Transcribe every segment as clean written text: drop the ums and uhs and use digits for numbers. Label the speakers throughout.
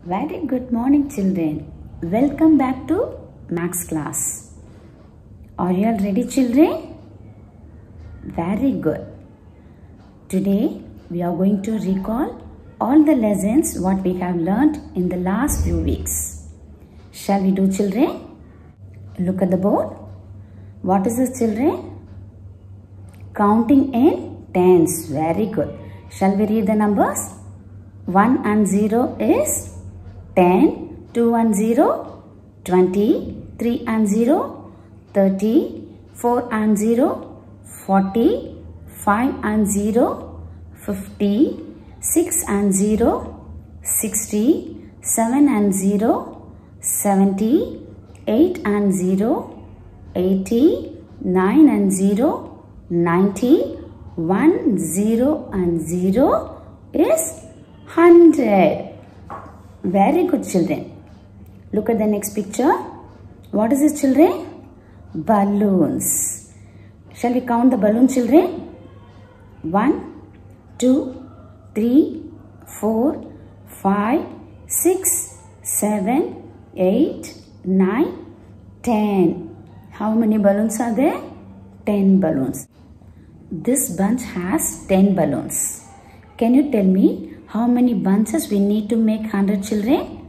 Speaker 1: Very good morning, children. Welcome back to Max class. Are you all ready, children? Very good. Today we are going to recall all the lessons what we have learned in the last few weeks. Shall we do, children? Look at the board. What is this, children? Counting in tens. Very good. Shall we read the numbers? 1 and 0 is 10, 2 and 0, 20, 3 and 0, 30, 4 and 0, 40, 5 and 0, 50, 6 and 0, 60, 7 and 0, 70, 8 and 0, 80, 9 and 0, 90, 1, 0 and 0 is 100. Very good, children. Look at the next picture. What is this, children? Balloons. Shall we count the balloons, children? 1, 2, 3, 4, 5, 6, 7, 8, 9, 10. How many balloons are there? 10 balloons. This bunch has 10 balloons. Can you tell me how many bunches we need to make 100, children?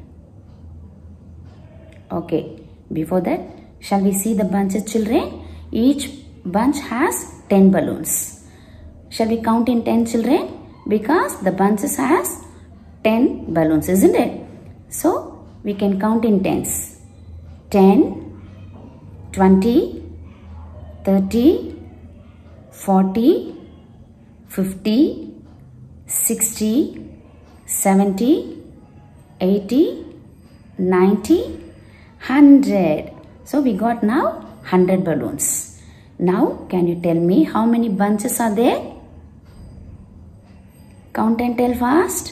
Speaker 1: Okay, before that, shall we see the bunches, children? Each bunch has 10 balloons. Shall we count in 10, children? Because the bunches has 10 balloons, isn't it? So, we can count in tens. 10, 20, 30, 40, 50, 60, 70, 80, 90, 100. So we got now 100 balloons. Now can you tell me how many bunches are there? Count and tell fast.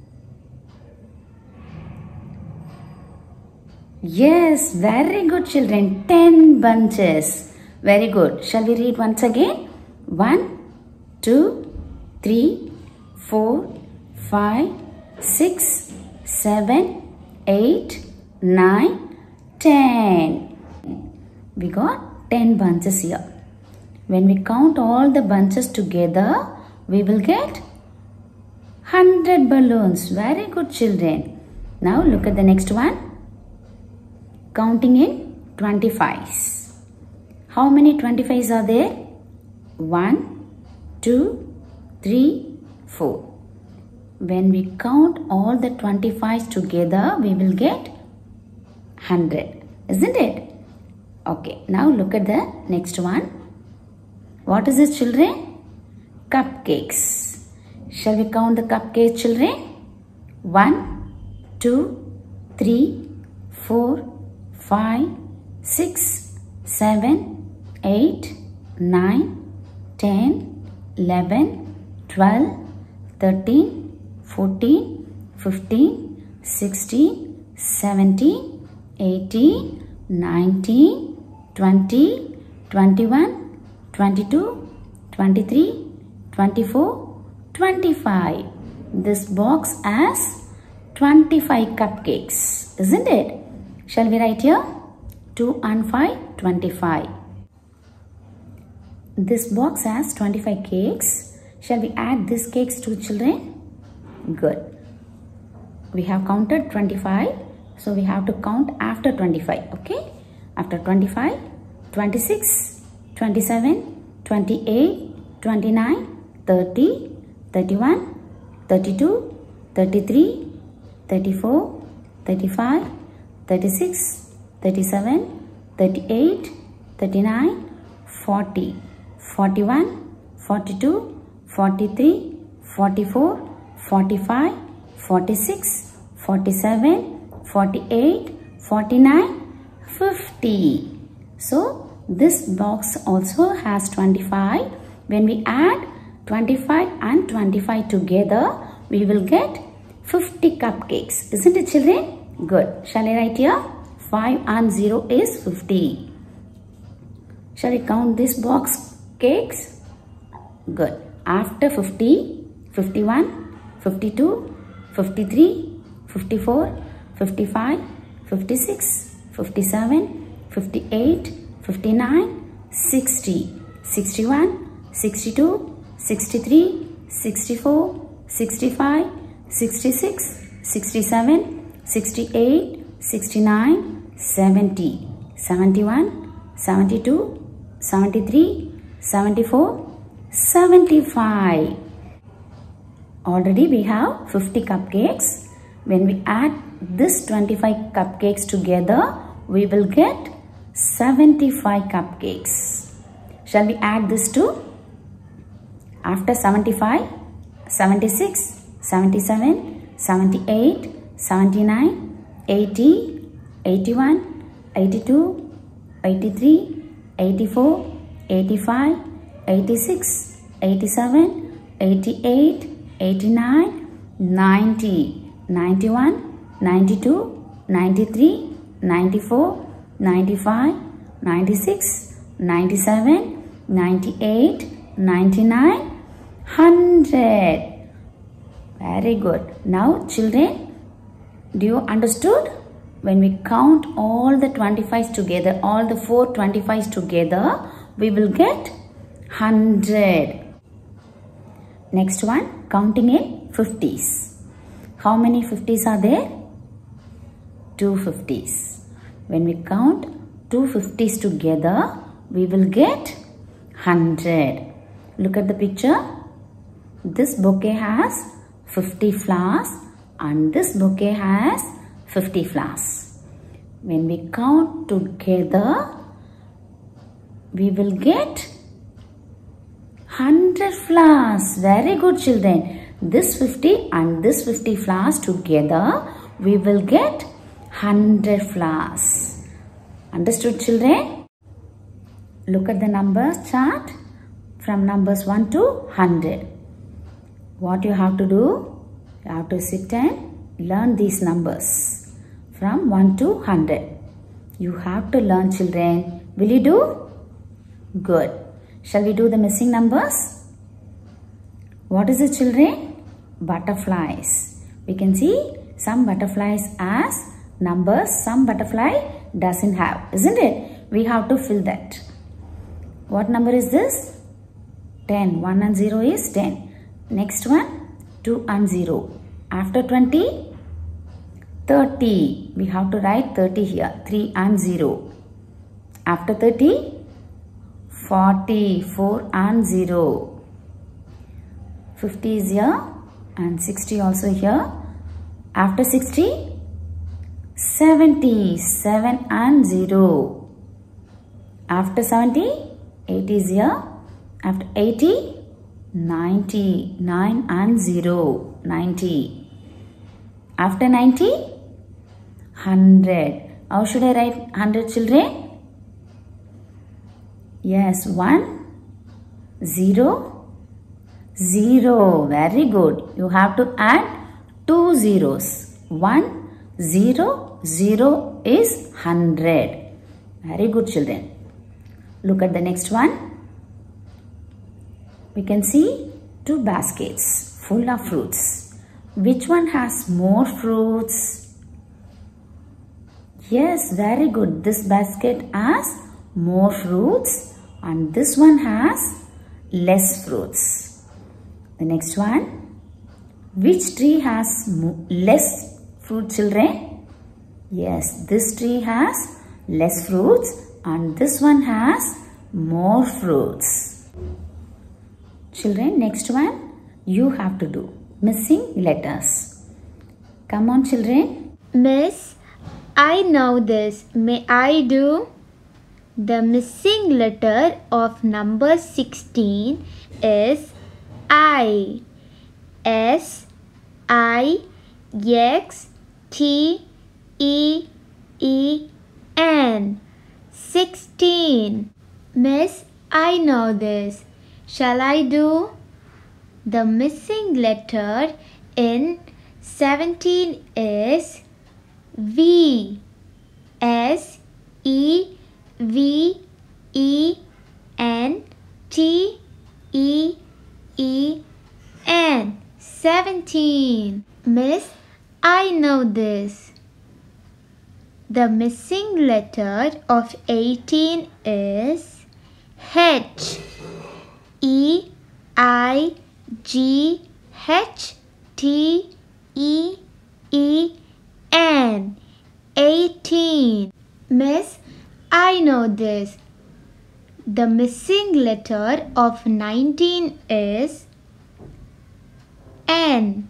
Speaker 1: Yes, very good, children. 10 bunches. Very good. Shall we read once again? 1, 2, 3, 4, 5, 6, 7, 8, 9, 10. We got 10 bunches here. When we count all the bunches together, we will get 100 balloons. Very good, children. Now look at the next one. Counting in 25s. How many 25s are there? 1, 2, 3, 4. When we count all the 25s together, we will get 100. Isn't it? Okay, now look at the next one. What is this, children? Cupcakes. Shall we count the cupcakes, children? 1, 2, 3, 4, 5, 6, 7, 8, 9, 10, 11, 12, 13, 14, 15, 16, 17, 18, 19, 20, 21, 22, 23, 24, 25. This box has 25 cupcakes, isn't it? Shall we write here? 2 and 5, 25. This box has 25 cakes. Shall we add these cakes to, children? Good. We have counted 25. So we have to count after 25. Okay. After 25, 26, 27, 28, 29, 30, 31, 32, 33, 34, 35, 36, 37, 38, 39, 40, 41, 42, 43, 44, 45, 46, 47, 48, 49, 50. So this box also has 25. When we add 25 and 25 together, we will get 50 cupcakes. Isn't it, children? Good. Shall I write here? 5 and 0 is 50. Shall we count this box cakes? Good. After 50, 51, 52, 53, 54, 55, 56, 57, 58, 59, 60, 61, 62, 63, 64, 65, 66, 67, 68, 69, 70, 71, 72, 73, 74, 75. Already we have 50 cupcakes. When we add this 25 cupcakes together, we will get 75 cupcakes. Shall we add this too? After 75, 76, 77, 78, 79, 80, 81, 82, 83, 84, 85, 86, 87, 88, 89, 90, 91, 92, 93, 94, 95, 96, 97, 98, 99, 100. Very good. Now children, do you understood? When we count all the 25s together, all the 4 25s together, we will get 100. Next one, counting in 50s. How many 50s are there? 2 50s. When we count 2 50s together, we will get 100. Look at the picture. This bouquet has 50 flowers and this bouquet has 50 flowers. When we count together, we will get 100 flowers. Very good children. This 50 and this 50 flowers together, we will get 100 flowers. Understood children? Look at the numbers chart from numbers 1 to 100. What you have to do? You have to sit and learn these numbers from 1 to 100. You have to learn children. Will you do? Good. Shall we do the missing numbers? What is it children? Butterflies. We can see some butterflies as numbers, some butterfly doesn't have, isn't it? We have to fill that. What number is this? 10. 1 and 0 is 10. Next one, 2 and 0. After 20, 30. We have to write 30 here. 3 and 0. After 30, 40. 4 and 0. 50 is here and 60 also here. After 60, 70. 7 and 0. After 70, 80 is here. After 80, 90. 9 and 0. 90. After 90, 100. How should I write 100 children? Yes, 1, 0, 0. Very good. You have to add 2 zeros. 1, 0, 0 is 100. Very good children. Look at the next one. We can see 2 baskets full of fruits. Which one has more fruits? Yes, very good. This basket has more fruits and this one has less fruits. The next one. Which tree has less fruit children? Yes, this tree has less fruits and this one has more fruits. Children, next one you have to do missing letters. Come on children.
Speaker 2: Miss, I know this. May I do? The missing letter of number 16 is I. S, I, X, T, E, E, N. 16. Miss, I know this. Shall I do? The missing letter in 17 is V. S, E, V, E, N, T, E, E, N. 17. Miss, I know this. The missing letter of 18 is H. E-I-G-H-T-E-E-N. 18. Miss, I know this. The missing letter of 19 is N.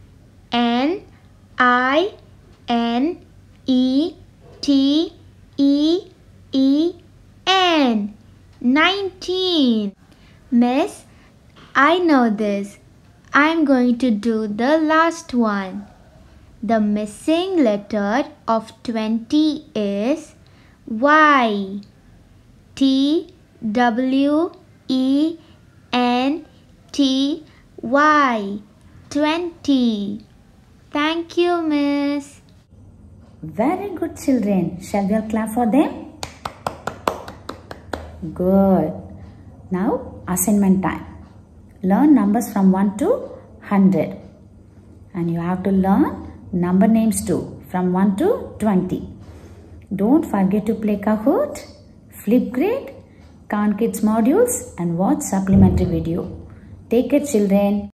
Speaker 2: N-I-N-E-T-E-E-N. 19. Miss, I know this. I'm going to do the last one. The missing letter of 20 is Y. T-W-E-N-T-Y. 20. Thank you, Miss.
Speaker 1: Very good, children. Shall we all clap for them? Good. Now, assignment time. Learn numbers from 1 to 100. And you have to learn number names too, from 1 to 20. Don't forget to play Kahoot, Flipgrid, Khan Kids modules and watch supplementary video. Take care, children.